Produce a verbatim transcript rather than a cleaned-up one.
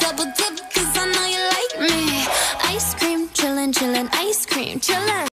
double dip, cause I know you like me. Ice cream, chillin', chillin', ice cream, chillin'.